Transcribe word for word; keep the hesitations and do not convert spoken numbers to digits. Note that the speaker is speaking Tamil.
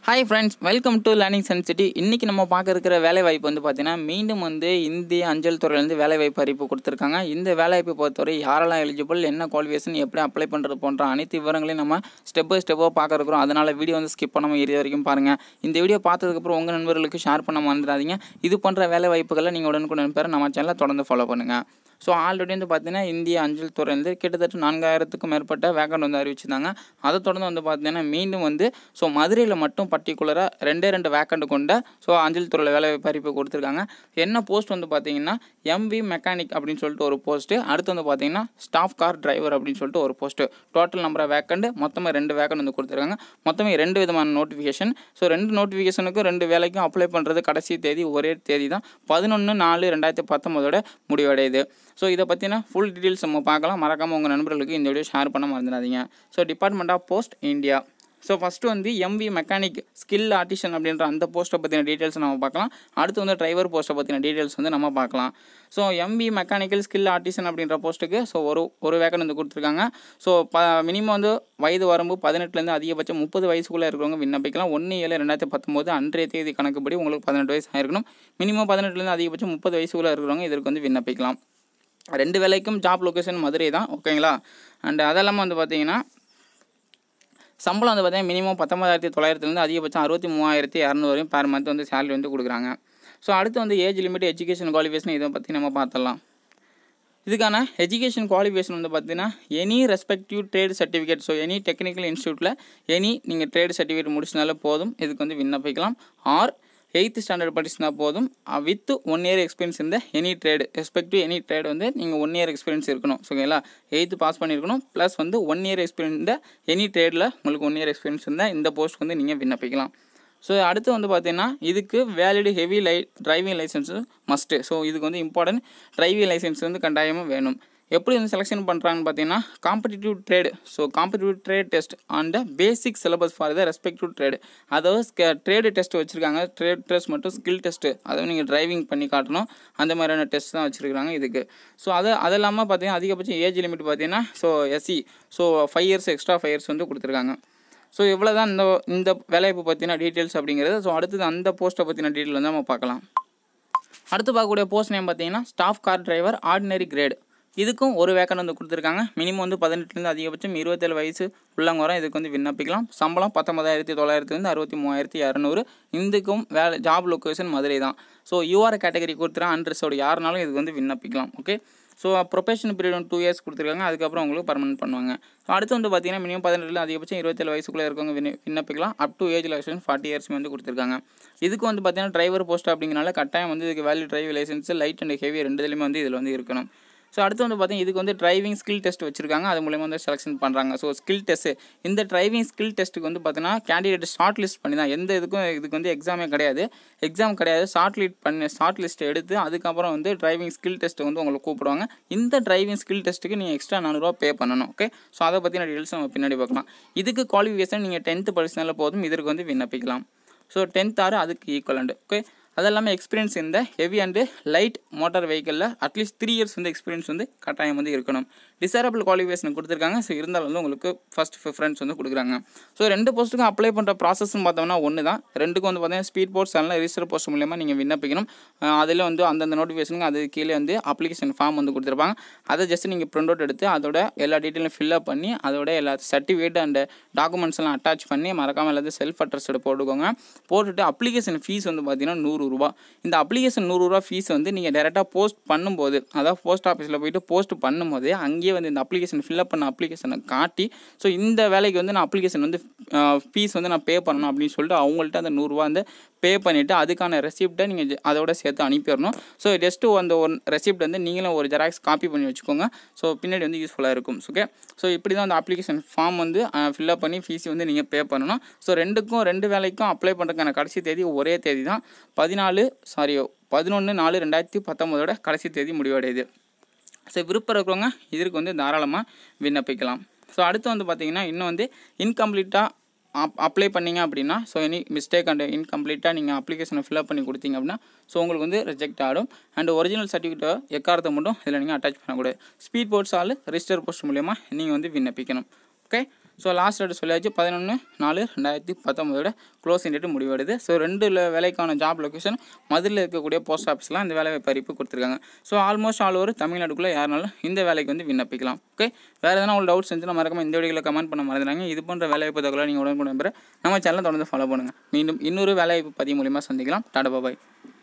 Hi friends, welcome to Learning Sun City. இன்னைக்கு நம்ம பார்க்க இருக்கிற வேலை வாய்ப்பு வந்து பார்த்தீங்கன்னா மீண்டும் வந்து இந்திய அஞ்சல் துறையிலேருந்து வேலை வாய்ப்பு அறிவிப்பு கொடுத்துருக்காங்க. இந்த வேலை வாய்ப்பு பொறுத்தவரை யாரெல்லாம் எலிஜிபிள், என்ன குவாலிஃபிகேஷன், எப்படி அப்ளை பண்ணுறது போன்ற அனைத்து விவரங்களையும் நம்ம ஸ்டெப் பை ஸ்டெப்பாக பார்க்க இருக்கிறோம். அதனால் வீடியோ வந்து ஸ்கிப் பண்ணாமல் இறுதி வரைக்கும் பாருங்கள். இந்த வீடியோ பார்த்ததுக்கப்புறம் உங்கள் நண்பர்களுக்கு ஷேர் பண்ண மறந்துடாதீங்க. இது போன்ற வேலை வாய்ப்புகளை நீங்கள் உடனுக்குடன் பெற நம்ம சேனலை தொடர்ந்து ஃபாலோ பண்ணுங்கள். ஸோ ஆல்ரெடி வந்து பார்த்தீங்கன்னா இந்திய அஞ்சல் துறையிலேருந்து கிட்டத்தட்ட நான்காயிரத்துக்கும் மேற்பட்ட வேக்கண்ட் வந்து அறிவிச்சிருந்தாங்க. அதை தொடர்ந்து வந்து பார்த்தீங்கன்னா மீண்டும் வந்து ஸோ மதுரையில் மட்டும் பர்டிகுலராக ரெண்டே ரெண்டு வேக்கண்ட் கொண்ட ஸோ அஞ்சல் துறையில் வேலை வாய்ப்பு அறிவிப்பு கொடுத்துருக்காங்க. என்ன போஸ்ட் வந்து பார்த்தீங்கன்னா எம்வி மெக்கானிக் அப்படின்னு சொல்லிட்டு ஒரு போஸ்ட்டு, அடுத்து வந்து பார்த்தீங்கன்னா ஸ்டாஃப் கார் டிரைவர் அப்படின்னு சொல்லிட்டு ஒரு post. Total number of vacant மொத்தமாக ரெண்டு வேக்கண்ட் வந்து கொடுத்துருக்காங்க. மொத்தமே ரெண்டு விதமான நோட்டிஃபிகேஷன். ஸோ ரெண்டு நோட்டிஃபிகேஷனுக்கும் ரெண்டு வேலைக்கும் அப்ளை பண்ணுறது கடைசி தேதி ஒரே தேதி தான், பதினொன்று நாலு ரெண்டாயிரத்தி பத்தொம்போதோட முடிவடையுது. ஸோ இதை பற்றின ஃபுல் டீட்டெயில்ஸ் நம்ம பார்க்கலாம். மறக்காமல் உங்கள் நண்பர்களுக்கு இந்த வீடியோ ஷேர் பண்ண மறந்துடாதீங்க. So department of post India. So first வந்து எம்வி மெக்கானிக் ஸ்கில் ஆர்டிஷன் அப்படின்ற அந்த போஸ்ட்டை பற்றின டீட்டெயில்ஸ் நம்ம பார்க்கலாம். அடுத்து வந்து டிரைவர் போஸ்ட்டை பற்றின டீட்டெயில்ஸ் வந்து நம்ம பார்க்கலாம். So MV mechanical skill artisan அப்படின்ற போஸ்ட்டுக்கு ஸோ ஒரு ஒரு வேக்கண்ட் வந்து கொடுத்துருக்காங்க. ஸோ ப மினிமம் வந்து வயது வரம்பு பதினெட்டுலேருந்து அதிகபட்சம் முப்பது வயசுக்குள்ளே இருக்கிறவங்க விண்ணப்பிக்கலாம். ஒன்று ஏழு ரெண்டாயிரத்தி பத்தொம்போது அன்றைய தேதி கணக்குப்படி உங்களுக்கு பதினெட்டு வயசு ஆயிருக்கணும். மினிமம் பதினெட்டுலேருந்து அதிகபட்சம் முப்பது வயசுக்குள்ளே இருக்கிறவங்க இதற்கு வந்து விண்ணப்பிக்கலாம். ரெண்டு வேலைக்கும் ஜாப் லொக்கேஷன் மதுரை தான், ஓகேங்களா. அண்ட் அதெல்லாமல் வந்து பார்த்தீங்கன்னா சம்பளம் வந்து பார்த்தீங்கன்னா மினிமம் பத்தொம்பதாயிரத்தி தொள்ளாயிரத்துலேருந்து அதிகபட்சம் அறுபத்தி மூவாயிரத்தி இரநூறு வரையும் பேர் மந்த் வந்து சேலரி வந்து கொடுக்குறாங்க. ஸோ அடுத்து வந்து ஏஜ் லிமிட், எஜுகேஷன் குவாலிஃபிகேஷன் இதை பற்றி நம்ம பார்த்துடலாம். இதுக்கான எஜுகேஷன் குவாலிஃபிகேஷன் வந்து பார்த்தீங்கன்னா any respective trade certificate, so any technical இன்ஸ்டியூட்டில் எனி நீங்கள் ட்ரேட் சர்டிஃபிகேட் முடிச்சினாலே போதும், இதுக்கு வந்து விண்ணப்பிக்கலாம். ஆர் எயித்து ஸ்டாண்டர்ட் படிச்சுனா போதும், வித் ஒன் இயர் எக்ஸ்பீரியன்ஸ் இந்த any trade respective any trade வந்து நீங்கள் ஒன் இயர் எக்ஸ்பீரியன்ஸ் இருக்கணும். ஓகேங்களா, எயித்து பாஸ் பண்ணியிருக்கணும் ப்ளஸ் வந்து ஒன் இயர் எக்ஸ்பீரியன்ஸ் இந்த எனி ட்ரேடில் உங்களுக்கு ஒன் இயர் எக்ஸ்பீரியன்ஸ் இருந்தால் இந்த போஸ்ட் வந்து நீங்கள் விண்ணப்பிக்கலாம். ஸோ அடுத்து வந்து பார்த்தீங்கன்னா இதுக்கு valid heavy light driving license must. So இதுக்கு வந்து இம்பார்ட்டன்ட் டிரைவிங் லைசன்ஸ் வந்து கட்டாயமாக வேணும். எப்படி வந்து செலெக்ஷன் பண்ணுறாங்கன்னு பார்த்தீங்கன்னா competitive trade, so competitive trade test and basic syllabus for the respective trade, அதாவது ட்ரேடு டெஸ்ட் வச்சுருக்காங்க. ட்ரேட் டெஸ்ட் மட்டும் ஸ்கில் டெஸ்ட்டு, அதாவது நீங்கள் டிரைவிங் பண்ணி காட்டணும், அந்த மாதிரியான டெஸ்ட் தான் வச்சுருக்காங்க இதுக்கு. ஸோ அது அது இல்லாமல் பார்த்தீங்கன்னா அதிகபட்சம் ஏஜ் லிமிட் பார்த்தீங்கன்னா so SC so five years extra five years வந்து கொடுத்துருக்காங்க. ஸோ இவ்வளோ தான் இந்த இந்த வேலைவாய்ப்பு பற்றின டீட்டெயில்ஸ் அப்படிங்கிறது. ஸோ அடுத்தது அந்த போஸ்ட்டை பற்றின டீட்டெயில் வந்து நம்ம பார்க்கலாம். அடுத்து பார்க்கக்கூடிய போஸ்ட் நேம் பார்த்தீங்கன்னா staff car driver ordinary grade. இதுக்கும் ஒரு வேக்கண்ட் வந்து கொடுத்துருக்காங்க. மினிமம் வந்து பதினெட்டுலேருந்து அதிகபட்சம் இருபத்தேழு வயசு உள்ளவங்க வரும் இதுக்கு வந்து விண்ணப்பிக்கலாம். சம்பளம் பத்தொன்பதாயிரத்தி தொள்ளாயிரத்துலேருந்து அறுபத்தி மூவாயிரத்தி இரநூறு. இதுக்கும் வேலை ஜாப் லொக்கேஷன் மதுரை தான். ஸோ யூஆர் கேட்டகரி கொடுத்துறேன் அன்ரிசர்வ்டு யாருனாலும் இதுக்கு வந்து விண்ணப்பிக்கலாம். ஓகே, ஸோ ப்ரொபேஷன் பீரியட் வந்து டூ இயர்ஸ் கொடுத்துருக்காங்க. அதுக்கப்புறம் உங்களுக்கு பர்மனெண்ட் பண்ணுவாங்க. ஸோ அடுத்து வந்து பார்த்தீங்கன்னா மினிமம் பதினெட்டுல அதிகபட்சம் இருபத்தேழு வயசுக்குள்ளே இருக்கவங்க விண்ண விண்ணப்பிக்கலாம். Up to age license forty years வந்து கொடுத்துருக்காங்க. இதுக்கு வந்து பார்த்தீங்கன்னா டிரைவர் போஸ்ட் அப்படிங்கிறனால கட்டாயம் வந்து இதுக்கு valid driving license light and heavy ரெண்டு இதுலையுமே வந்து இதில் வந்து இருக்கணும். ஸோ அடுத்து வந்து பார்த்தீங்கன்னா இதுக்கு வந்து டிரைவிங் ஸ்கில் டெஸ்ட் வச்சுருக்காங்க, அது மூலமாக வந்து செலெக்ஷன் பண்ணுறாங்க. ஸோ ஸ்கில் டெஸ்ட்டு, இந்த டிரைவிங் ஸ்கில் டெஸ்ட்டுக்கு வந்து பார்த்தீங்கன்னா கேண்டிடேட் ஷார்ட் லிஸ்ட் பண்ணி தான், எந்த இதுக்கும் இதுக்கு வந்து எக்ஸாமே கிடையாது எக்ஸாம் கிடையாது ஷார்ட் லிஸ்ட் பண்ணி ஷார்ட் லிஸ்ட் எடுத்து அதுக்கப்புறம் வந்து டிரைவிங் ஸ்கில் டெஸ்ட்டு வந்து உங்களுக்கு கூப்பிடுவாங்க. இந்த டிரைவிங் ஸ்கில் டெஸ்ட்டுக்கு நீங்கள் எக்ஸ்ட்ரா நானூறுரூவா பே பண்ணணும். ஓகே, ஸோ அதை பற்றின டீட்டெயில்ஸ் நம்ம பின்னாடி பார்க்கலாம். இதுக்கு குவாலிஃபிகேஷன் நீங்கள் டென்த்து படிச்சனால போதும், இதற்கு வந்து விண்ணப்பிக்கலாம். ஸோ டென்த் ஆறு அதுக்கு ஈக்குவலண்ட். ஓகே, அது எல்லாமே எக்ஸ்பீரியன்ஸ் இந்த ஹெவி அண்டு லைட் மோட்டார் வெஹிக்கிளில் அட்லீஸ்ட் த்ரீ இயர்ஸ் வந்து எக்ஸ்பீரியன்ஸ் வந்து கட்டாயம் வந்து இருக்கணும். டிசேரபிள் குவாலிஃபிகேஷன் கொடுத்துருக்காங்க. ஸோ இருந்தாலும் வந்து உங்களுக்கு ஃபஸ்ட் ப்ரிஃபரன்ஸ் வந்து கொடுக்குறாங்க. ஸோ ரெண்டு போஸ்ட்டுக்கும் அப்ளை பண்ணுற ப்ராசஸ்ன்னு பார்த்தோம்னா ஒன்று தான். ரெண்டுக்கும் வந்து பார்த்தீங்கன்னா ஸ்பீட் போஸ்ட் சேனலில் ரிஜிஸ்டர் போஸ்ட் மூலியமாக நீங்கள் விண்ணப்பிக்கணும். அதில் வந்து அந்தந்த நோட்டிஃபிகேஷனுக்கு அது கீழே வந்து அப்ளிகேஷன் ஃபார்ம் வந்து கொடுத்துருப்பாங்க. அதை ஜஸ்ட் நீங்கள் பிரிண்ட் அவுட் எடுத்து அதோட எல்லா டீட்டெயிலும் ஃபில்அப் பண்ணி அதோட எல்லா சர்டிஃபிகேட் அண்ட் டாக்குமெண்ட்ஸ் எல்லாம் அட்டாச் பண்ணி மறக்காமல் எல்லாத்தையும் செல்ஃப் அட்ரஸோட போட்டுக்கோங்க. போட்டுட்டு அப்ளிகேஷன் ஃபீஸ் வந்து பார்த்தீங்கன்னா நூறு ரூபா. இந்த அப்ளிகேஷன் நூறுரூவா ஃபீஸ் வந்து நீங்கள் டேரெக்டாக போஸ்ட் பண்ணும்போது, அதாவது போஸ்ட் ஆஃபீஸில் போய்ட்டு போஸ்ட் பண்ணும்போது அங்கேயே வந்து இந்த அப்ளிகேஷன் ஃபில்அப் பண்ண அப்ளிகேஷனை காட்டி ஸோ இந்த வேலைக்கு வந்து நான் அப்ளிகேஷன் வந்து ஃபீஸ் வந்து நான் பே பண்ணணும் அப்படின்னு சொல்லிட்டு அவங்கள்ட்ட அந்த நூறுரூவா வந்து பே பண்ணிவிட்டு அதுக்கான ரெசிப்டை நீங்கள் அதோட சேர்த்து அனுப்பிடணும். ஸோ ஜஸ்ட்டு அந்த ஒன் ரெசிப்ட் வந்து நீங்களும் ஒரு ஜெராக்ஸ் காப்பி பண்ணி வச்சுக்கோங்க. ஸோ பின்னாடி வந்து யூஸ்ஃபுல்லாக இருக்கும். ஓகே, ஸோ இப்படி தான் அந்த அப்ளிகேஷன் ஃபார்ம் வந்து ஃபில்அப் பண்ணி ஃபீஸ் வந்து நீங்கள் பே பண்ணணும். ஸோ ரெண்டுக்கும் ரெண்டு வேலைக்கும் அப்ளை பண்ணுறதுக்கான கடைசி தேதி ஒரே தேதி தான், பதினாலு சாரி பதினொன்று நாலு ரெண்டாயிரத்தி பத்தொம்போதோட கடைசி தேதி முடிவடையுது. ஸோ விருப்பம் இருக்கிறவங்க இதற்கு வந்து தாராளமாக விண்ணப்பிக்கலாம். ஸோ அடுத்து வந்து பார்த்திங்கன்னா இன்னும் வந்து இன்கம்ப்ளீட்டாக அப் அப்ளை பண்ணிங்க அப்படின்னா ஸோ எனி மிஸ்டேக் அண்ட் இன்கம்ப்ளீட்டாக நீங்கள் அப்ளிகேஷனை ஃபில்அப் பண்ணி கொடுத்தீங்க அப்படின்னா ஸோ உங்களுக்கு வந்து ரிஜெக்ட் ஆகிடும். அண்ட் ஒரிஜினல் சர்டிஃபிகேட்டை எக்காரத்தை மட்டும் இதில் நீங்கள் அட்டாச் பண்ணக்கூடாது. Speed post or register post மூலமாக நீங்கள் வந்து விண்ணப்பிக்கணும். ஓகே, ஸோ லாஸ்ட் டேட் சொல்லியாச்சு பதினொன்று நாலு ரெண்டாயிரத்தி பத்தொம்போதோட க்ளோசிங் டேட்டு முடிவடைது. ஸோ ரெண்டு வேலைக்கான ஜாப் லொக்கேஷன் மதுரையில் இருக்கக்கூடிய போஸ்ட் ஆஃபீஸ்லாம் இந்த வேலை வாய்ப்பு அறிவிப்பு கொடுத்துருக்காங்க. ஸோ ஆல்மோஸ்ட் ஆல் ஓவர் தமிழ்நாட்டுக்குள்ளே யாருனாலும் இந்த வேலைக்கு வந்து விண்ணப்பிக்கலாம். ஓகே, வேறு எதனா உங்களுக்கு டவுட்ஸ் இருந்துச்சுன்னா மறக்காம இந்த வீடியோவில் கமெண்ட் பண்ண மறந்துடாங்க. இது போன்ற வேலைவாய்ப்பு தகவலை நீங்கள் உடனே நம்புற நம்ம சேனலை தொடர்ந்து ஃபாலோ பண்ணுங்கள். மீண்டும் இன்னொரு வேலைவாய்ப்பு பதிவு மூலியமாக சந்திக்கலாம். டாடா பாய்.